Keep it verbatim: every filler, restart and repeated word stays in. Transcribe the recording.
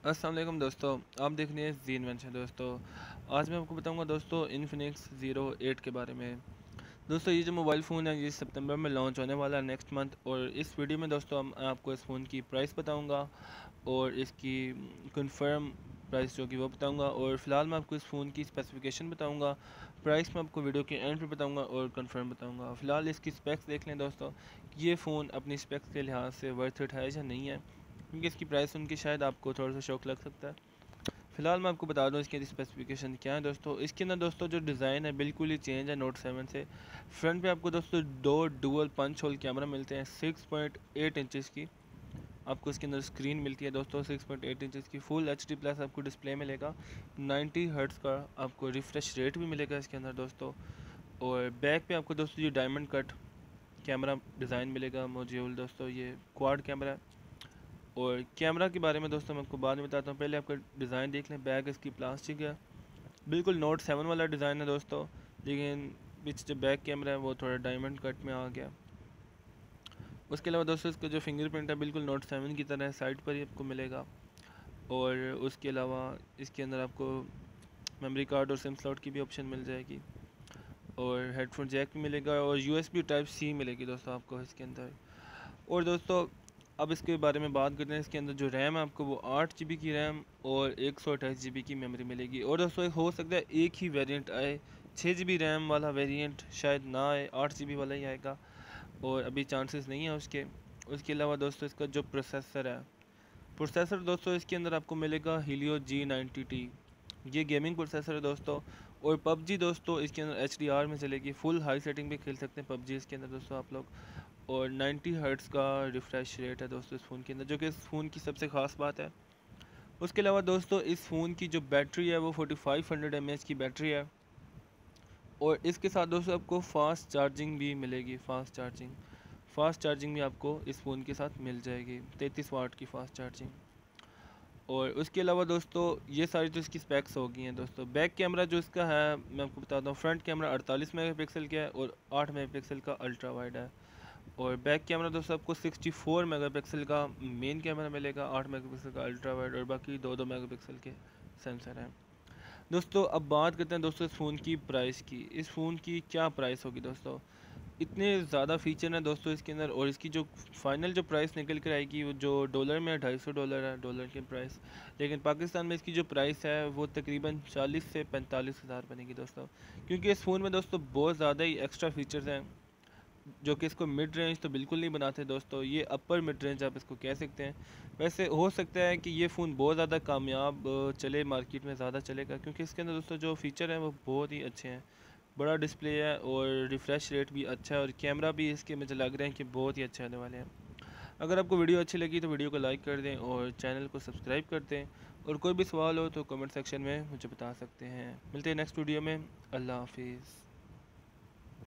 अस्सलाम वालेकुम दोस्तों, आप देख रहे हैं जी इन्वेंशन। दोस्तों आज मैं आपको बताऊंगा दोस्तों इन्फिनिक्स ज़ीरो एट के बारे में। दोस्तों ये जो मोबाइल फ़ोन है ये सितंबर में लॉन्च होने वाला है नेक्स्ट मंथ। और इस वीडियो में दोस्तों मैं आपको इस फ़ोन की प्राइस बताऊंगा और इसकी कंफर्म प्राइस जो कि वो बताऊंगा। और फ़िलहाल मैं आपको इस फ़ोन की स्पेसिफिकेशन बताऊंगा, प्राइस मैं आपको वीडियो के एंड पे बताऊंगा और कंफर्म बताऊंगा। फ़िलहाल इसकी स्पेक्स देख लें दोस्तों, ये फ़ोन अपनी स्पेक्स के लिहाज से वर्थ इट है या नहीं है, क्योंकि इसकी प्राइस सुन के शायद आपको थोड़ा सा शौक लग सकता है। फिलहाल मैं आपको बता दूं इसके स्पेसिफिकेशन क्या है। दोस्तों इसके अंदर दोस्तों जो डिज़ाइन है बिल्कुल ही चेंज है नोट सेवन से। फ्रंट पे आपको दोस्तों दो डुअल पंच होल कैमरा मिलते हैं, सिक्स पॉइंट एट इंचज़ की आपको इसके अंदर स्क्रीन मिलती है दोस्तों, सिक्स पॉइंट एट इंचज़ की फुल एच डी प्लस आपको डिस्प्ले मिलेगा। नाइन्टी हर्ट्स का आपको रिफ्रेश रेट भी मिलेगा इसके अंदर दोस्तों। और बैक पे आपको दोस्तों ये डायमंड कट कैमरा डिज़ाइन मिलेगा मॉड्यूल दोस्तों, ये क्वाड कैमरा है। और कैमरा के बारे में दोस्तों मैं आपको बाद में बताता हूँ, पहले आपका डिज़ाइन देख लें। बैक इसकी प्लास्टिक है, बिल्कुल नोट सेवन वाला डिज़ाइन है दोस्तों, लेकिन पीछे जो बैक कैमरा है वो थोड़ा डायमंड कट में आ गया। उसके अलावा दोस्तों इसका जो फिंगरप्रिंट है बिल्कुल नोट सेवन की तरह साइड पर ही आपको मिलेगा। और उसके अलावा इसके अंदर आपको मेमोरी कार्ड और सिम स्लॉट की भी ऑप्शन मिल जाएगी। और हेडफोन जैक भी मिलेगा और U S B type C मिलेगी दोस्तों आपको इसके अंदर। और दोस्तों अब इसके बारे में बात करते हैं। इसके अंदर जो रैम है आपको वो आठ जी बी की रैम और एक सौ अट्ठाईस जी बी की मेमोरी मिलेगी। और दोस्तों हो सकता है एक ही वेरिएंट आए, छः जी बी रैम वाला वेरिएंट शायद ना आए, आठ जी बी वाला ही आएगा, और अभी चांसेस नहीं है उसके। उसके अलावा दोस्तों इसका जो प्रोसेसर है, प्रोसेसर दोस्तों इसके अंदर आपको मिलेगा हीलियो जी नाइन्टी टी, ये गेमिंग प्रोसेसर है दोस्तों। और पबजी दोस्तों इसके अंदर एच डी आर में चलेगी, फुल हाई सेटिंग भी खेल सकते हैं पबजी इसके अंदर दोस्तों आप लोग। और नाइन्टी हर्ट्स का रिफ़्रेश रेट है दोस्तों इस फ़ोन के अंदर, जो कि इस फ़ोन की सबसे ख़ास बात है। उसके अलावा दोस्तों इस फ़ोन की जो बैटरी है वो forty five hundred M H की बैटरी है। और इसके साथ दोस्तों आपको फ़ास्ट चार्जिंग भी मिलेगी, फ़ास्ट चार्जिंग फ़ास्ट चार्जिंग भी आपको इस फ़ोन के साथ मिल जाएगी, तैंतीस वाट की फ़ास्ट चार्जिंग। और उसके अलावा दोस्तों ये सारी तो इसकी स्पेक्स हो गई हैं दोस्तों। बैक कैमरा जो इसका है मैं आपको बताता हूँ, फ्रंट कैमरा अड़तालीस मेगापिक्सल का है और आठ मेगापिक्सल का अल्ट्रा वाइड है। और बैक कैमरा दोस्तों आपको सिक्सटी फोर मेगापिक्सल का मेन कैमरा मिलेगा, आठ मेगापिक्सल का अल्ट्रा वाइड और बाकी दो दो मेगापिक्सल के सेंसर हैं दोस्तों। अब बात करते हैं दोस्तों इस फ़ोन की प्राइस की। इस फ़ोन की क्या प्राइस होगी दोस्तों, इतने ज़्यादा फीचर हैं दोस्तों इसके अंदर। और इसकी जो फाइनल जो प्राइस निकल कर आएगी वो जो डॉलर में ढाई सौ डॉलर है डॉलर की प्राइस, लेकिन पाकिस्तान में इसकी जो प्राइस है वो तकरीबन चालीस से पैंतालीस हज़ार बनेगी दोस्तों। क्योंकि इस फ़ोन में दोस्तों बहुत ज़्यादा ही एक्स्ट्रा फीचर्स हैं, जो कि इसको मिड रेंज तो बिल्कुल नहीं बनाते दोस्तों, ये अपर मिड रेंज आप इसको कह सकते हैं। वैसे हो सकता है कि ये फ़ोन बहुत ज़्यादा कामयाब अ, चले, मार्केट में ज़्यादा चलेगा, क्योंकि इसके अंदर दोस्तों जो फ़ीचर हैं वो बहुत ही अच्छे हैं। बड़ा डिस्प्ले है और रिफ़्रेश रेट भी अच्छा है और कैमरा भी इसके मुझे लग रहे हैं कि बहुत ही अच्छे आने वाले हैं। अगर आपको वीडियो अच्छी लगी तो वीडियो को लाइक कर दें और चैनल को सब्सक्राइब कर दें। और कोई भी सवाल हो तो कमेंट सेक्शन में मुझे बता सकते हैं। मिलते हैं नेक्स्ट वीडियो में। अल्लाह हाफिज़।